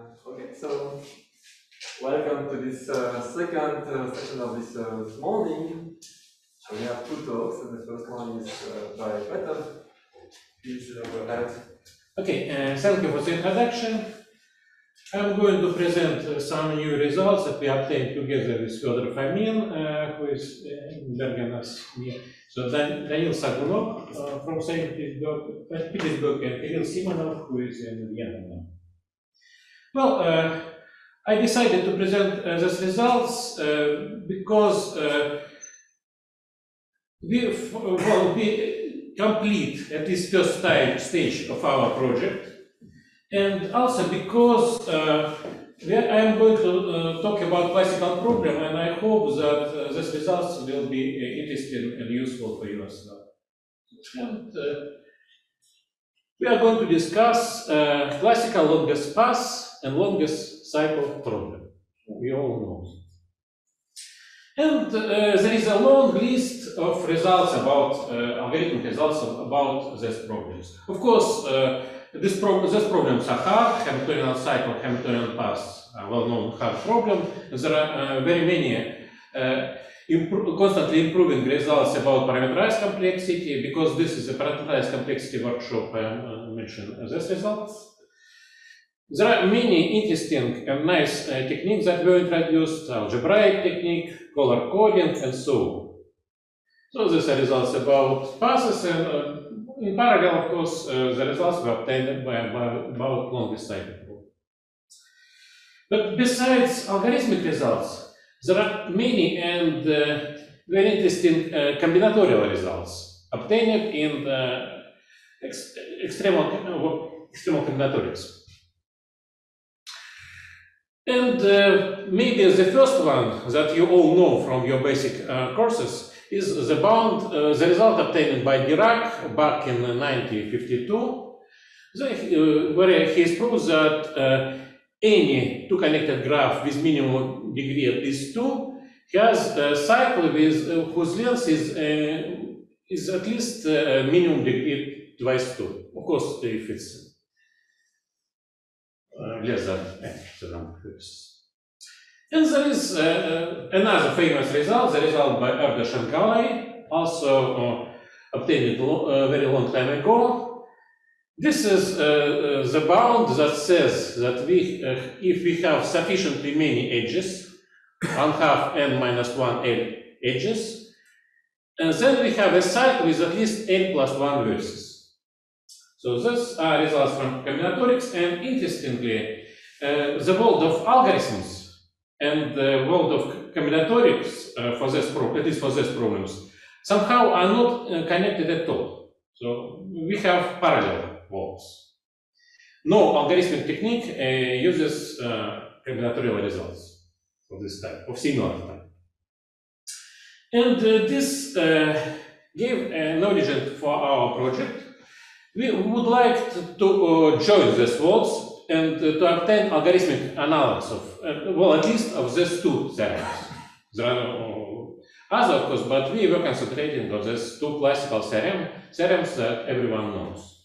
Okay, so welcome to this second session of this morning. So we have two talks, and the first one is by Peter. Please go ahead. Okay, thank you for the introduction. I'm going to present some new results that we obtained together with Fyodor Fomin, who is in Bergen as me. So Daniil Sagunov from St. Petersburg, and Kirill Simonov, who is in Vienna. Well, I decided to present these results because we complete at least first stage of our project, and also because I am going to talk about classical problem, and I hope that these results will be interesting and useful for you as well. And we are going to discuss classical longest path and longest cycle problem. We all know. And there is a long list of results about algorithmic results about these problems. Of course, these problems are hard. Hamiltonian cycle, Hamiltonian path are well-known hard problem. There are very many constantly improving results about parameterized complexity, because this is a parameterized complexity workshop. I mentioned these results. There are many interesting and nice techniques that were introduced: algebraic technique, color coding, and so on. So these are results about passes, and in parallel, of course, the results were obtained about longest cycle problem. But besides algorithmic results, there are many and very interesting combinatorial results obtained in extremal combinatorics. And maybe the first one that you all know from your basic courses is the bound, the result obtained by Dirac back in 1952, where he has proved that any two connected graph with minimum degree at least 2 has a cycle with whose length is at least minimum degree twice 2. Of course, if it's less than the number of years. And there is another famous result, the result by Erdős and Gallai, also obtained a very long time ago. This is the bound that says that if we have sufficiently many edges, 1/2 n minus 1 L edges, and then we have a cycle with at least n plus 1 verses. So these are results from combinatorics, and interestingly, the world of algorithms and the world of combinatorics for this problem, at least for these problems, somehow are not connected at all. So we have parallel worlds. No algorithmic technique uses combinatorial results of this type, of similar type. And this gave an origin for our project. We would like to join these worlds and to obtain algorithmic analysis of, well, at least of these two theorems. There are other, of course, but we were concentrating on these two classical theorems that everyone knows.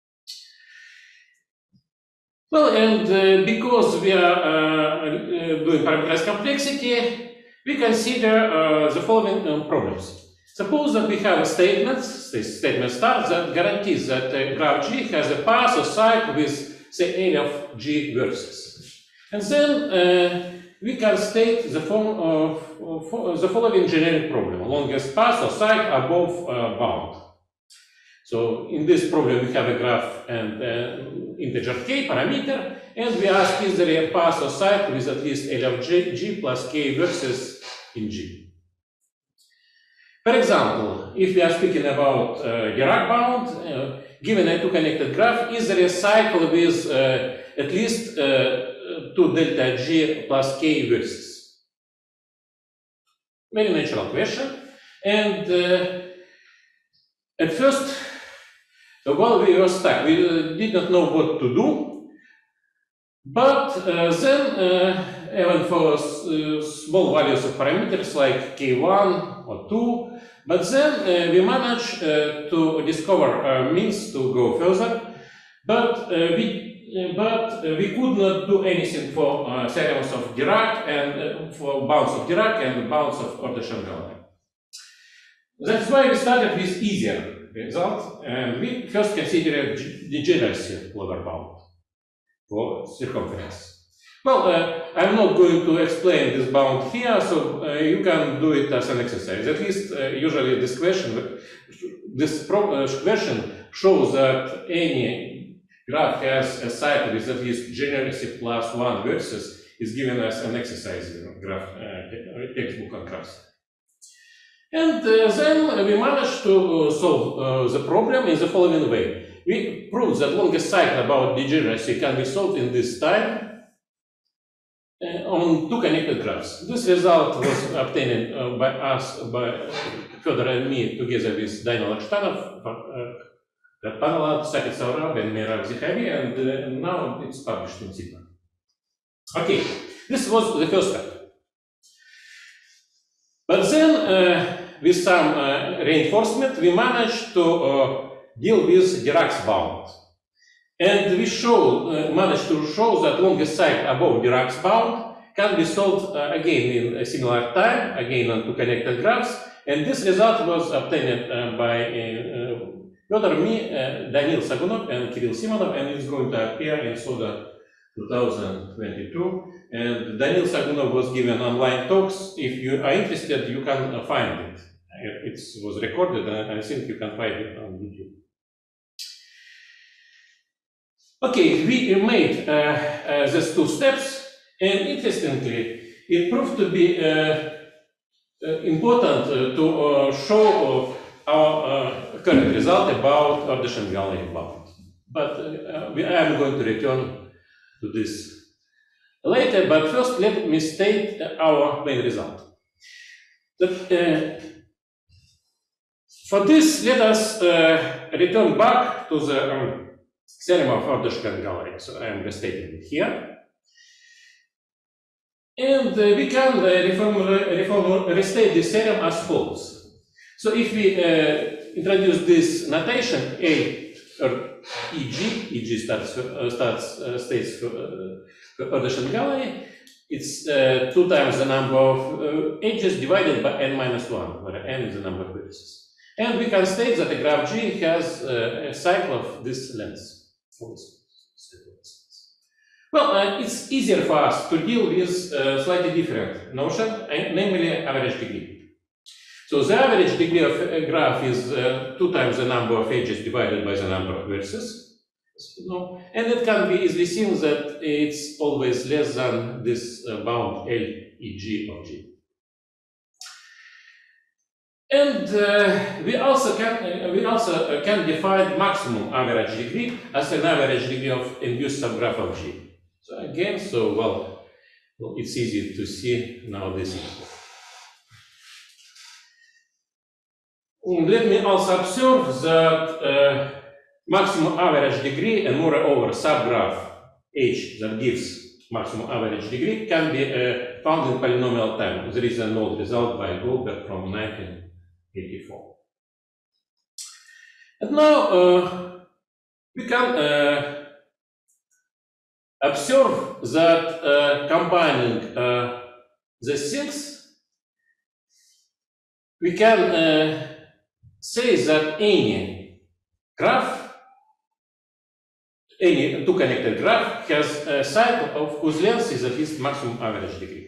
Well, and because we are doing parameterized complexity, we consider the following problems. Suppose that we have a statement, this statement starts, that guarantees that graph G has a path or cycle with, say, L of G verses. And then we can state the form of the following generic problem: longest path or cycle are both bound. So in this problem we have a graph and integer k parameter, and we ask, is there a path or cycle with at least L of G plus k verses in G? For example, if we are speaking about Dirac bound, given a two connected graph, is there a cycle with at least 2 delta G plus k verses? Very natural question. And at first, well, we were stuck. We did not know what to do. But then, even for small values of parameters like k1 or 2, but then we managed to discover means to go further. But we but we could not do anything for theorems of Dirac and for bounds of Dirac and bounds of Orders-Shangali. That's why we started with easier result, and we first considered degeneracy lower bound for circumference. Well, I'm not going to explain this bound here, so you can do it as an exercise. At least, usually this question shows that any graph has a side with at least degeneracy plus 1 versus is given as an exercise in graph textbook on graphs. And then we managed to solve the problem in the following way. We proved that longest cycle about degeneracy can be solved in this time on 2 connected graphs. This result was obtained by us, by Fedor and me, together with Daniel Akhtanov, Panelad, Sakit Saurab, and Mirav Zikhavi, and now it's published in Sigma. Okay, this was the first step. But then, with some reinforcement, we managed to deal with Dirac's bound. And we managed to show that longest cycle above Dirac's bound can be solved again in a similar time, again on 2 connected graphs. And this result was obtained by Fedor, me, Danil Sagunov, and Kirill Simonov, and it's going to appear in SODA 2022. And Danil Sagunov was given online talks. If you are interested, you can find it. It was recorded, and I think you can find it on YouTube. Okay, we made these 2 steps, and interestingly, it proved to be important to show our current result about Orders-Shangali bound. But I am going to return to this later, but first let me state our main result. For this, let us return back to the theorem of Orders-Shangali. So I am restating it here. And we can restate this theorem as follows. So if we introduce this notation, A or EG states for Orders-Shangali, it's 2 times the number of edges divided by n-1, where n is the number of vertices. And we can state that a graph G has a cycle of this length. Well, it's easier for us to deal with a slightly different notion, namely average degree. So the average degree of a graph is 2 times the number of edges divided by the number of vertices. And it can be easily seen that it's always less than this bound LEG of G. And we also can define maximum average degree as an average degree of induced subgraph of G. So again, well, it's easy to see now this. Let me also observe that maximum average degree and moreover subgraph H that gives maximum average degree can be found in polynomial time. There is an old result by Goldberg from 1984. And now we can observe that combining the things, we can say that any graph, any 2 connected graph has a cycle of whose length is at least maximum average degree.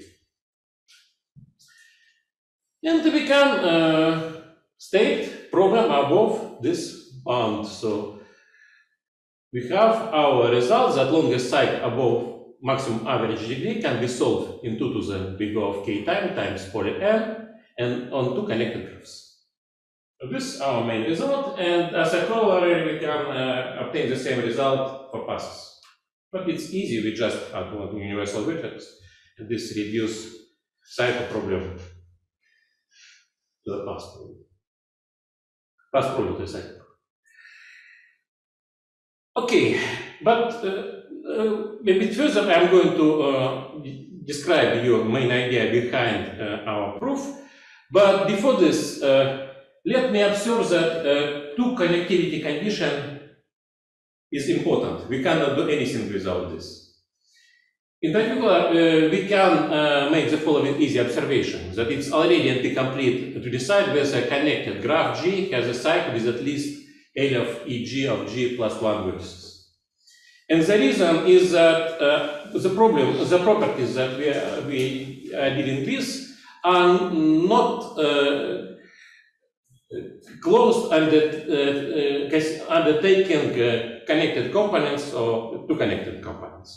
And we can state problem above this bound. So we have our result that longest cycle above maximum average degree can be solved in 2 to the big O of k times poly n and on 2 connected graphs. So this is our main result, and as a corollary we can obtain the same result for passes. But it's easy, we just add 1 universal vertex, and this reduces cycle problem to the pass problem. Pass problem to the cycle. Okay, but a bit further I'm going to describe your main idea behind our proof. But before this, let me observe that 2 connectivity condition is important. We cannot do anything without this. In particular, we can make the following easy observation, that it's already NP-complete to decide whether a connected graph G has a cycle with at least L of EG of G plus 1 vertices. And the reason is that the properties that we are dealing with are not closed undertaking connected components or two connected components.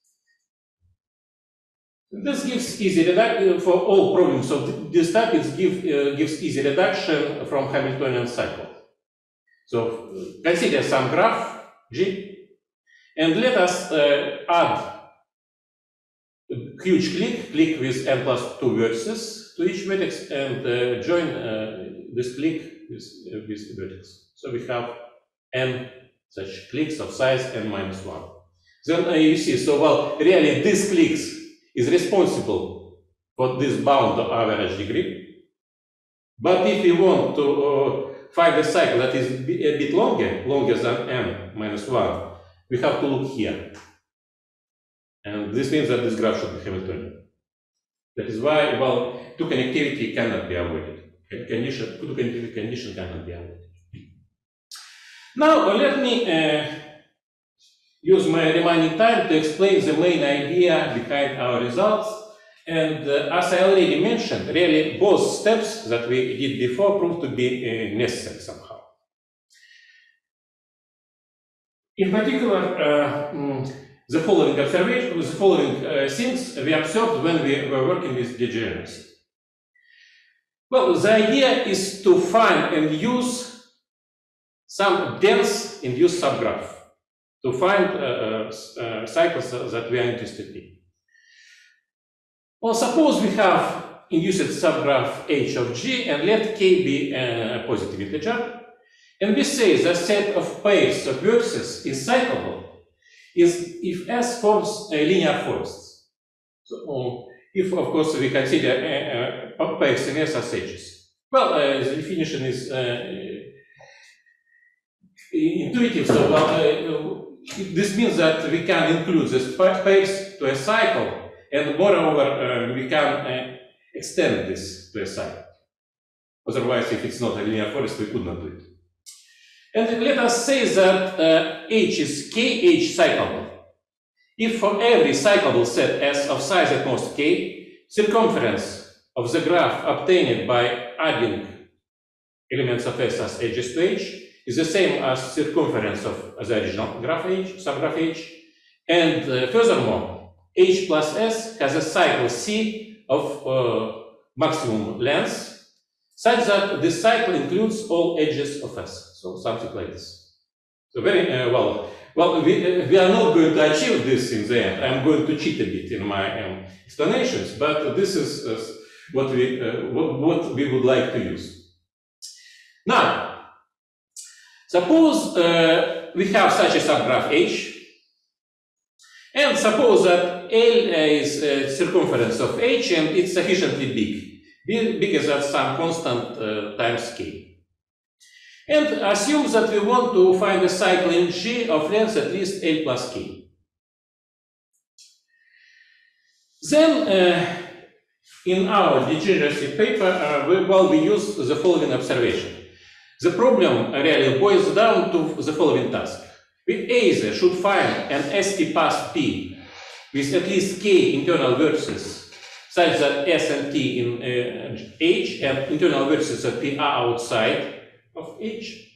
This gives easy reduction for all problems of this type. It gives easy reduction from Hamiltonian cycle. So consider some graph G, and let us add a huge click with n plus 2 vertices to each vertex and join this click with vertex. So we have n such clicks of size n minus 1. Then you see, so well, really this clicks is responsible for this bound average degree. But if we want to find a cycle that is a bit longer than n minus 1, we have to look here. And this means that this graph should be Hamiltonian. That is why, well, two connectivity cannot be avoided. Two connectivity condition cannot be avoided. Now, let me use my remaining time to explain the main idea behind our results. And as I already mentioned, really both steps that we did before proved to be necessary somehow. In particular, the following observation, the following things we observed when we were working with degeneracy. Well, the idea is to find and use some dense induced subgraph to find cycles that we are interested in. Well, suppose we have induced subgraph H of G and let K be a positive integer, and we say the set of pairs of vertices is cyclable is if S forms a linear forest. So, if of course we consider pairs in S as edges. Well, the definition is intuitive, so this means that we can include the pairs to a cycle, and moreover, we can extend this to a cycle. Otherwise, if it's not a linear forest, we could not do it. And let us say that H is KH cyclable. If for every cyclable set S of size at most K, circumference of the graph obtained by adding elements of S as edges to H is the same as circumference of the original graph H, subgraph H, and furthermore, H plus S has a cycle C of maximum length, such that this cycle includes all edges of S. So something like this. So very well. We are not going to achieve this in the end. I'm going to cheat a bit in my explanations, but this is what we would like to use. Now, suppose we have such a subgraph H, and suppose that L is circumference of H and it's sufficiently bigger than some constant times K. And assume that we want to find a cycle in G of length at least L plus K. Then, in our degeneracy paper, we use the following observation. The problem really boils down to the following task. We either should find an ST path P with at least K internal vertices such that S and T in H and internal vertices of P are outside of H.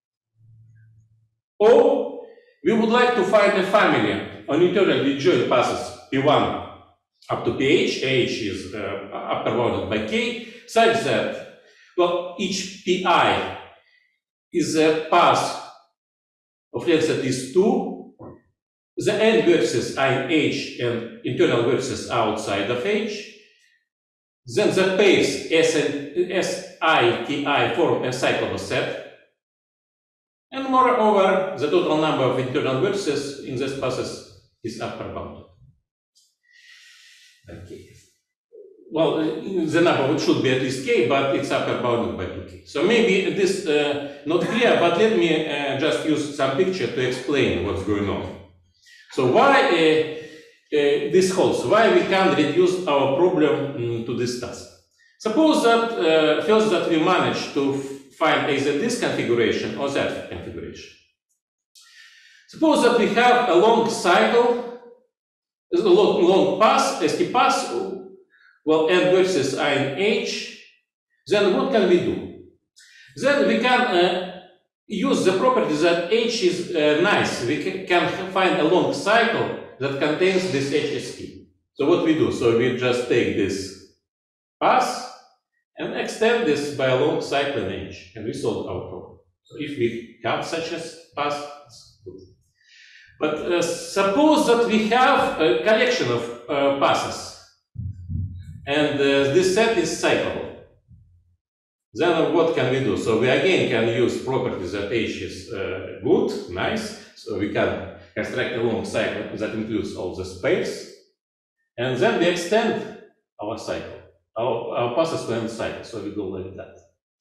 Or we would like to find a family on internally joined passes P1 up to PH, H is upper bounded by K, such that, well, each PI is a path of length at least 2. The end vertices are in H and internal vertices outside of H. Then the pairs S and SI, TI form a cyclable set. And moreover, the total number of internal vertices in these passes is upper bounded. Okay. well, the number should be at least k, but it's upper bounded by 2k. So maybe this not clear, but let me just use some picture to explain what's going on. So why this holds? Why we can't reduce our problem to this task? Suppose that first that we manage to find either this configuration or that configuration. Suppose that we have a long cycle, a long path, ST path, well, n versus I in H. Then what can we do? Then we can use the property that H is nice. We can find a long cycle that contains this HST. So what we do? So we just take this path and extend this by a long cycle in H, and we solve our problem. So if we have such a path, it's good. But suppose that we have a collection of passes, and this set is cyclable. Then what can we do? So we again can use properties that H is good, nice. So we can construct a long cycle that includes all the space, and then we extend our cycle, our passes to end cycle. So we go like that.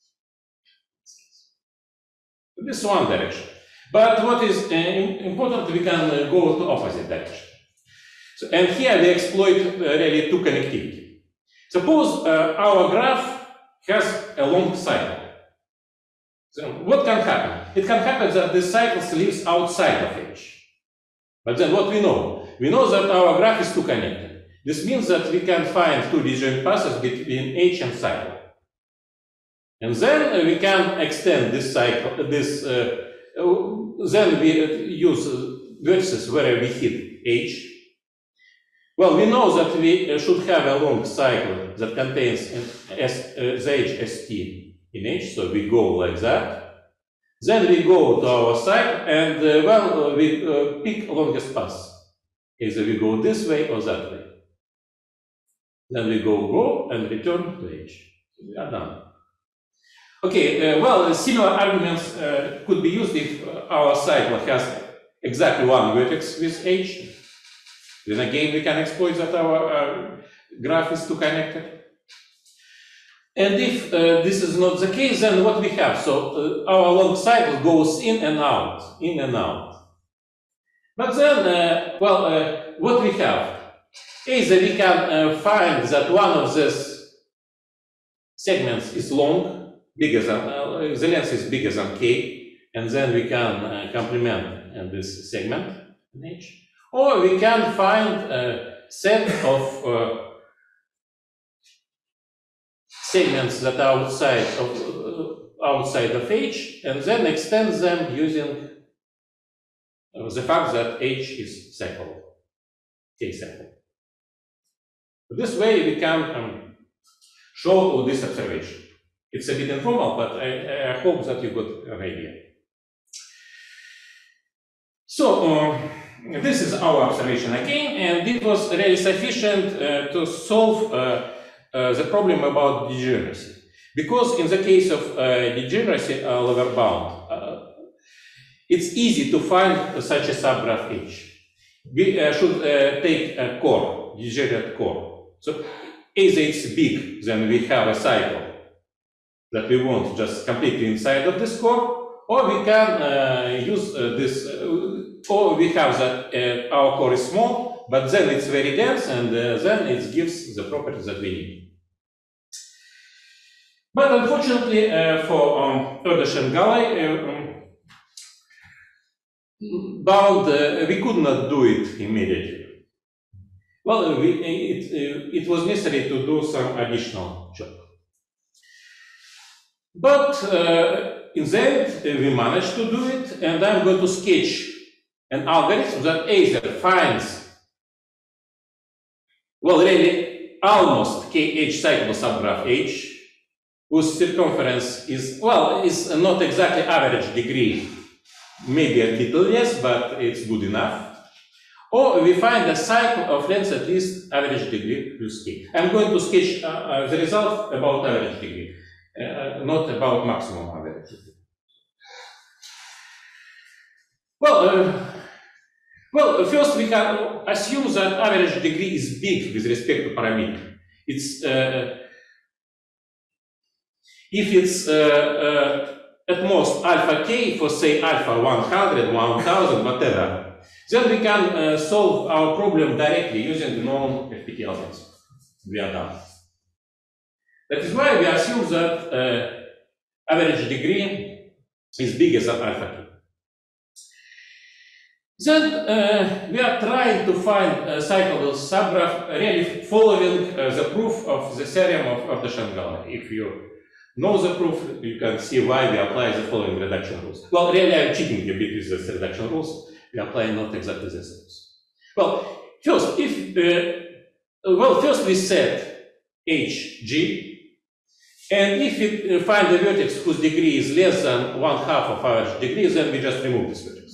This is one direction. But what is important, we can go to opposite direction. So, and here we exploit really two connectivity. Suppose our graph has a long cycle. So what can happen? It can happen that this cycle lives outside of H. But then what we know? We know that our graph is two connected. This means that we can find two disjoint passes between H and cycle. And then we can extend this cycle, then we use vertices where we hit H. Well, we know that we should have a long cycle that contains the HST in H, so we go like that. Then we go to our cycle and well, we pick longest path. Either we go this way or that way. Then we go and return to H. So we are done. Okay, well, similar arguments could be used if our cycle has exactly one vertex with H. Then again, we can exploit that our graph is two connected. And if this is not the case, then what we have? So our long cycle goes in and out, in and out. But then, well, what we have? Either we can find that one of these segments is long, bigger than, the length is bigger than k, and then we can complement this segment in H. Or we can find a set of segments that are outside of H, and then extend them using the fact that H is cyclable, k-cyclable. This way we can show this observation. It's a bit informal, but I hope that you got an idea. So this is our observation again, and it was really sufficient to solve the problem about degeneracy. Because in the case of degeneracy lower bound, it's easy to find such a subgraph H. We should take a core, degenerate core. So either it's big, then we have a cycle that we want just completely inside of this core, or we can use this, or we have that our core is small, but then it's very dense, and then it gives the properties that we need. But unfortunately for Erdős and Gallai bound, we could not do it immediately. Well, it was necessary to do some additional job. But in the end, we managed to do it, and I'm going to sketch an algorithm that either finds, well, really almost kh cyclable subgraph H, whose circumference is, well, is not exactly average degree, maybe a little less, but it's good enough. Or we find a cycle of length at least average degree plus k. I'm going to sketch the result about average degree. Not about maximum average. Well, first we can assume that average degree is big with respect to parameter. it's if it's at most alpha k for say alpha 100, 1000, whatever, then we can solve our problem directly using the known FPT algorithms. We are done. That is why we assume that average degree is bigger than alpha k. Then we are trying to find a cyclical subgraph really following the proof of the theorem of Erdős-Gallai. If you know the proof, you can see why we apply the following reduction rules. Well, really I'm cheating a bit with these reduction rules. We apply not exactly these rules. Well, first, first we set HG, and if we find a vertex whose degree is less than 1/2 of average degree, then we just remove this vertex.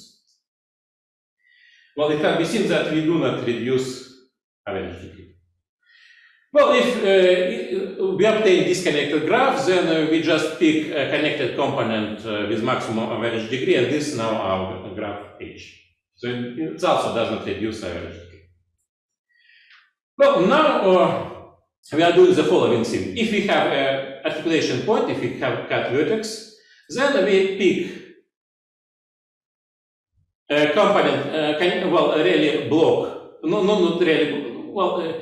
Well, it can be seen that we do not reduce average degree. Well, if we obtain disconnected graph, then we just pick a connected component with maximum average degree, and this is now our graph H. So it also does not reduce average degree. Well, now we are doing the following thing. If we have an articulation point, if we have cut vertex, then we pick component, really block, not really,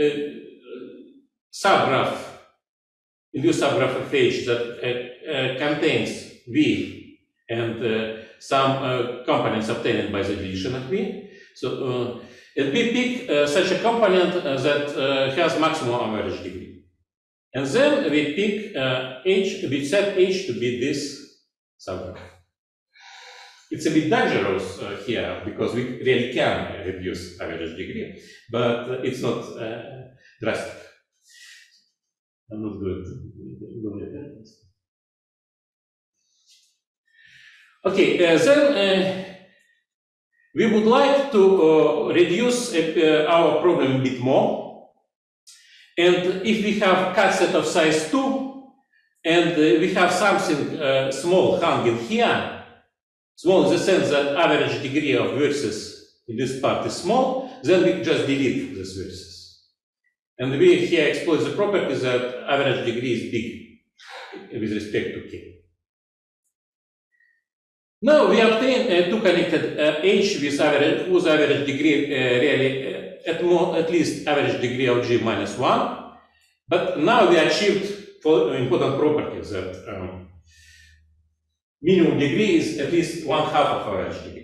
subgraph, induced subgraph of H that contains V and some components obtained by the deletion of V. So and we pick such a component that has maximum average degree. And then we pick H, we set H to be this subgraph. It's a bit dangerous here because we really can reduce average degree, but it's not drastic. I'm not good. Okay, then we would like to reduce our problem a bit more. And if we have cut set of size 2, and we have something small hanging here, small in the sense that average degree of vertices in this part is small, then we just delete this vertices. And we here exploit the property that average degree is big with respect to k. Now we obtain two connected H with average, whose average degree really at least average degree of G minus 1. But now we achieved important properties that minimum degree is at least 1/2 of average degree.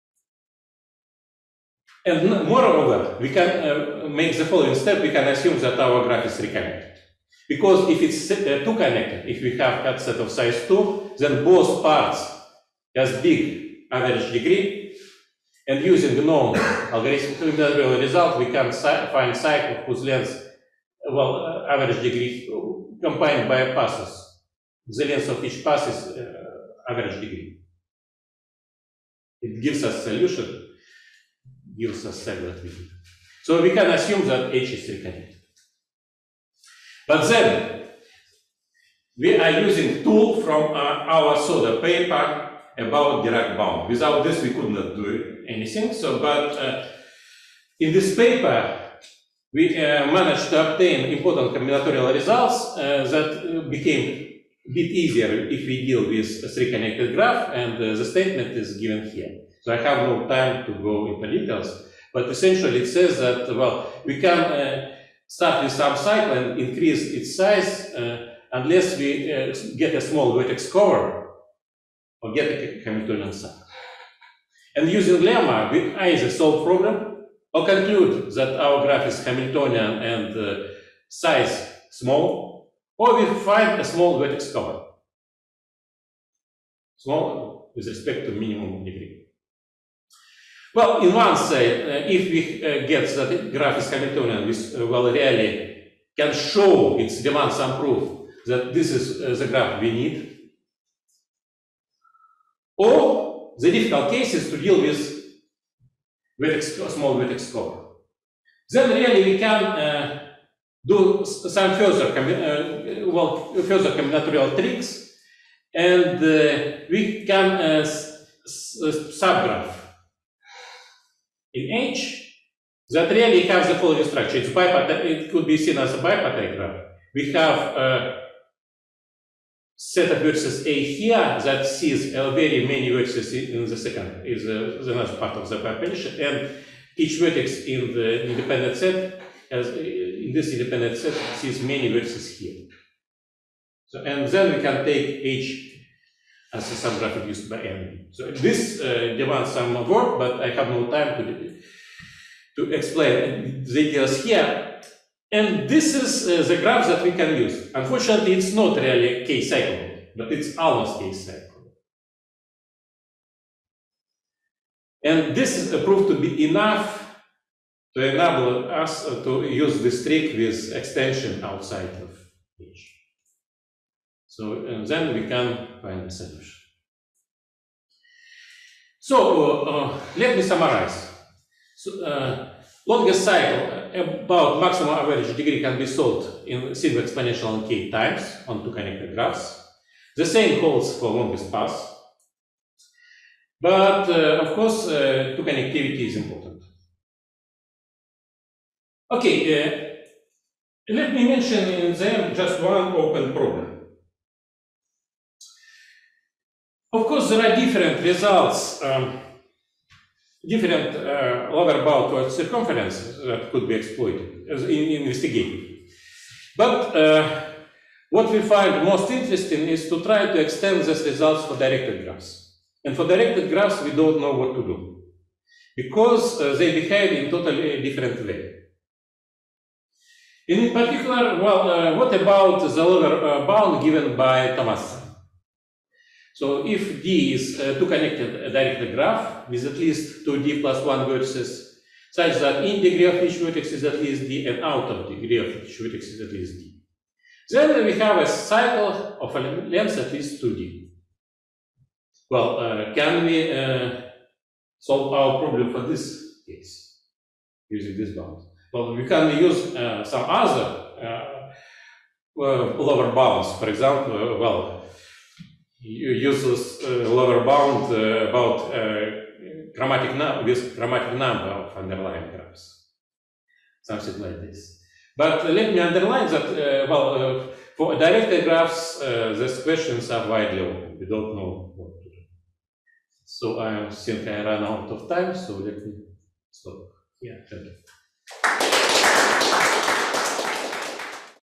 And moreover, we can make the following step. We can assume that our graph is reconnected. Because if it's two connected, if we have cut set of size 2, then both parts has big average degree. And using the known algorithmic combinatorial result, we can find cycle whose length, average degree combined by passes. The length of each pass is average degree. It gives us solution, gives us segment degree. So we can assume that H is reconnected. But then we are using tool from our SODA paper about Dirac bound. Without this, we could not do anything. So, but in this paper, we managed to obtain important combinatorial results that became a bit easier if we deal with a three-connected graph, and the statement is given here. So I have no time to go into details, but essentially it says that, we can start with some cycle and increase its size unless we get a small vertex cover or get a Hamiltonian cycle. And using lemma, we either solve problem or conclude that our graph is Hamiltonian and size small, or we find a small vertex cover, small with respect to minimum degree. Well, in one side, if we get that the graph is Hamiltonian, we really can show its demand some proof that this is the graph we need. Or the difficult case is to deal with small vertex cover. Then really we can do some further combinatorial tricks, and we can subgraph in H that really has the following structure. It could be seen as a bipartite graph. We have set of vertices A here that sees very many vertices in the second, is another part of the population, and each vertex in the independent set, in this independent set, sees many vertices here. So, and then we can take H as a subgraph reduced by N. So this demands some work, but I have no time to explain the details here. And this is the graph that we can use. Unfortunately, it's not really k-cyclable, but it's almost k-cyclable. And this is proved to be enough to enable us to use this trick with extension outside of H. So and then we can find a solution. So let me summarize. So, longest cycle about maximum average degree can be solved in single exponential k times on two connected graphs. The same holds for longest path. But of course, two connectivity is important. Okay, let me mention in them just one open problem. Of course, there are different results, different lower bound towards circumference that could be exploited, investigated. But what we find most interesting is to try to extend these results for directed graphs. And for directed graphs, we don't know what to do, because they behave in totally different way. In particular, well, what about the lower bound given by Thomasson? So if D is two connected directed graph with at least 2D plus 1 vertices, such that in degree of each vertex is at least D and out of degree of each vertex is at least D, then we have a cycle of a length at least 2D. Well, can we solve our problem for this case using this bound? Well, we can use some other lower bounds. For example, well, you use this lower bound about with chromatic number of underlying graphs, something like this. But let me underline that, well, for directed graphs, these questions are widely open. We don't know what to do. So I think I ran out of time, so let me stop. Yeah, thank you.